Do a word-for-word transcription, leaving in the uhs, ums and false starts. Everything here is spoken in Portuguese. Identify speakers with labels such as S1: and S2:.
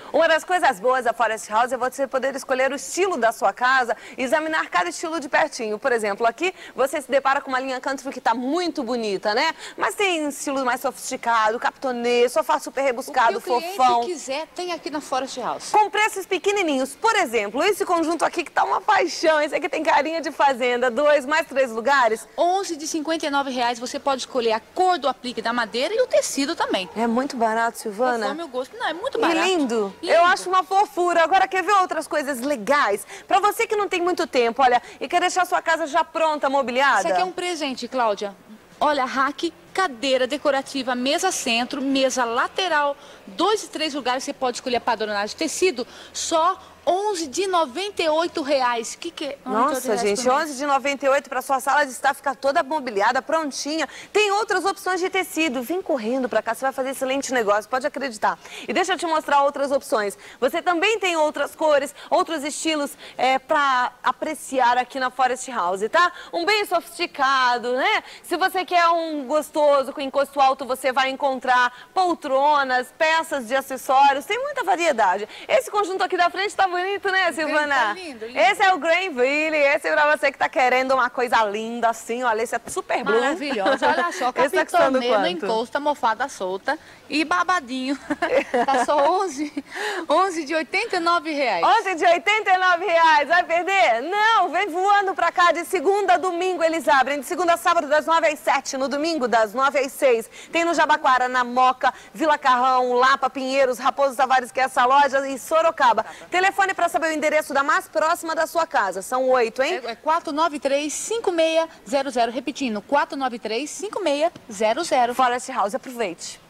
S1: Uma das coisas boas da Forest House é você poder escolher o estilo da sua casa e examinar cada estilo de pertinho. Por exemplo, aqui você se depara com uma linha country que está muito bonita, né? Mas tem estilo mais sofisticado, captonê, sofá super rebuscado, fofão.
S2: O que o cliente quiser tem aqui na Forest House.
S1: Com preços pequenininhos. Por exemplo, esse conjunto aqui que tá uma paixão. Esse aqui tem carinha de fazenda. Dois mais três lugares.
S2: onze de cinquenta e nove reais. Você pode escolher a cor do aplique da madeira e o tecido também.
S1: É muito barato, Silvana.
S2: Conforme o gosto. Não, é muito barato.
S1: E lindo.
S2: lindo.
S1: Eu acho uma fofura. Agora, quer ver outras coisas legais? Pra você que não tem muito tempo, olha, e quer deixar sua casa já pronta, mobiliada.
S2: Isso aqui é um presente, Cláudia. Olha, rack, cadeira decorativa, mesa centro, mesa lateral, dois e três lugares. Você pode escolher a padronagem de tecido, só onze de noventa e oito reais. Que que é?
S1: Nossa, gente, onze de noventa e oito para sua sala de estar ficar toda mobiliada, prontinha. Tem outras opções de tecido. Vem correndo para cá, você vai fazer excelente negócio, pode acreditar. E deixa eu te mostrar outras opções. Você também tem outras cores, outros estilos é, para apreciar aqui na Forest House, tá? Um bem sofisticado, né? Se você quer um gostoso com encosto alto, você vai encontrar poltronas, peças de acessórios, tem muita variedade. Esse conjunto aqui da frente tá bonito, né, Silvana?
S2: Tá lindo, lindo.
S1: Esse é o Greenville, esse é pra você que tá querendo uma coisa linda assim, olha, esse é super blue.
S2: Maravilhosa, olha só, capitonê no encosto, almofada solta e babadinho. Tá só onze, onze de oitenta e nove reais.
S1: onze de oitenta e nove reais, vai perder? Não, vem voando pra cá, de segunda a domingo eles abrem, de segunda a sábado das nove às sete, no domingo das nove às seis. Tem no Jabaquara, na Moca, Vila Carrão, Lapa, Pinheiros, Raposo Tavares, que é essa loja, e Sorocaba. Telefone para saber o endereço da mais próxima da sua casa. São oito, hein?
S2: É quatro nove três, cinco seis zero zero. Repetindo, quatro nove três, cinco seis zero zero.
S1: Forest House, aproveite.